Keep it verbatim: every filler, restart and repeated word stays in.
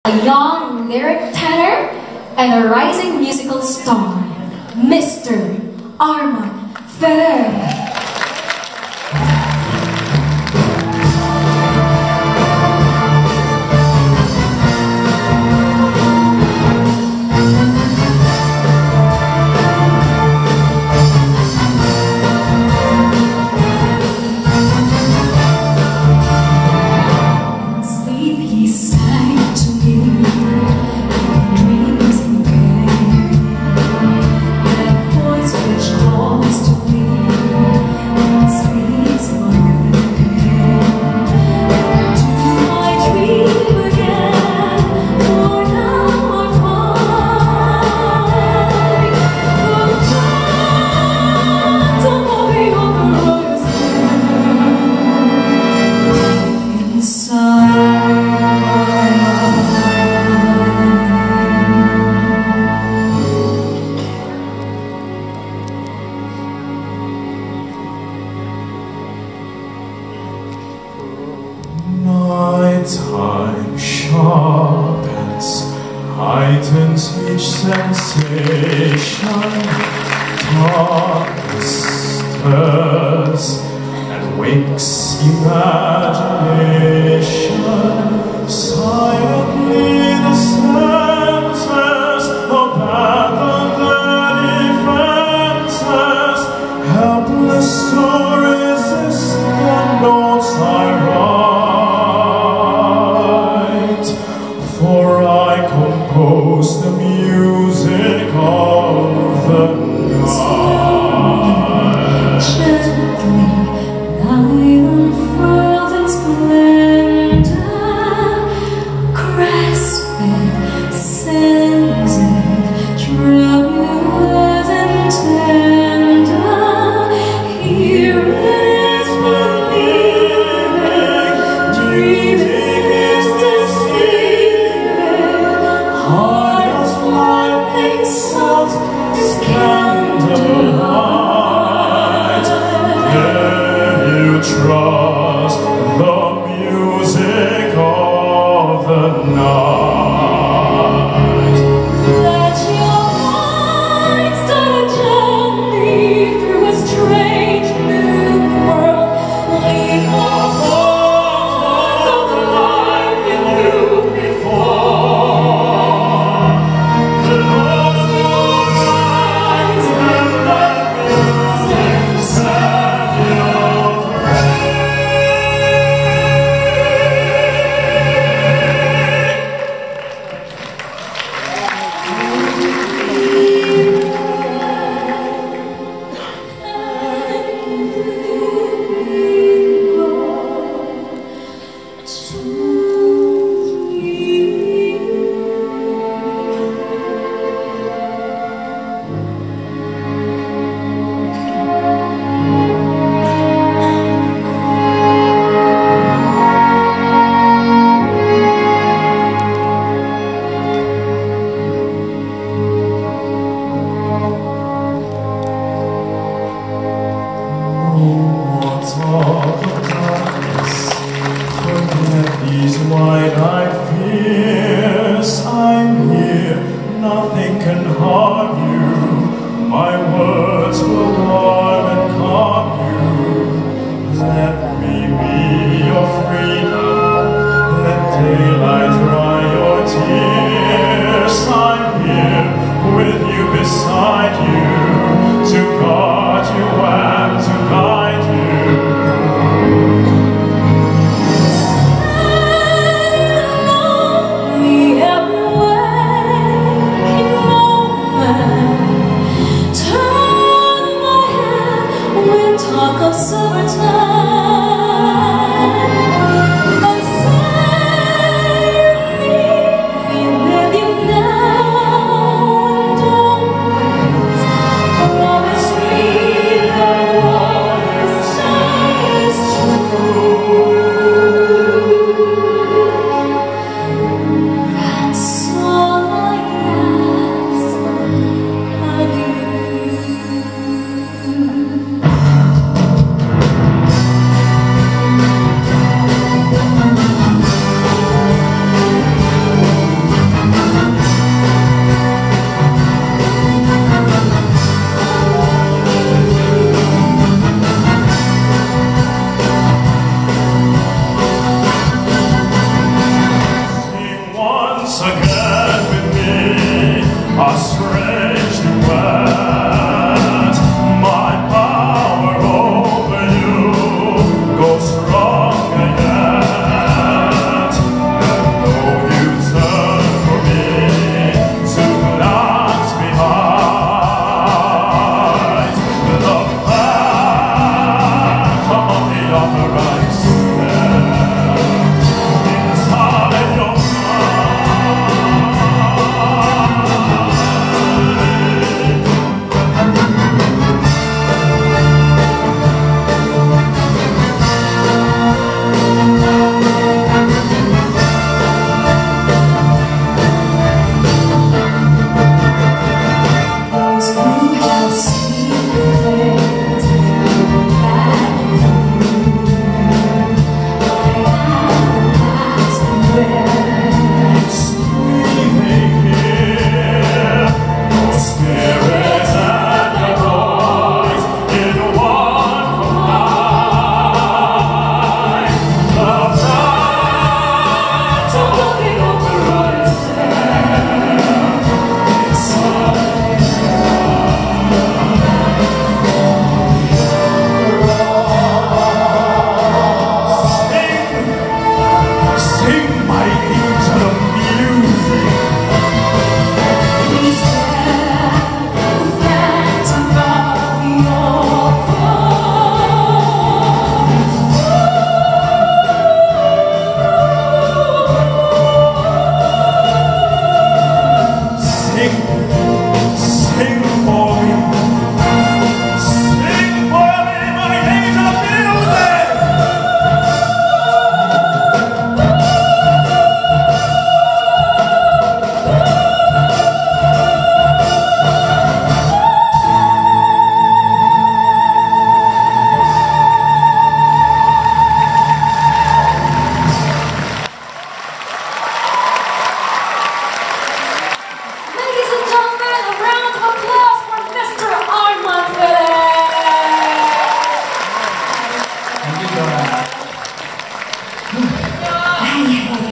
A young lyric tenor and a rising musical star, Mister Armand Ferrer. Time sharpens, heightens each sensation. Darkness stirs and wakes imagination. Silently the senses abandon their defenses, helpless to resist the notes I write. For I compose the music of the night. Gently, night unfurls in splendor, grasping, sensitive, tremulous and tender. Here is believing, dreaming is deceiving. Heart as lightning, salt as candlelight. Dare you trust the music of the night? Let your once again with me. I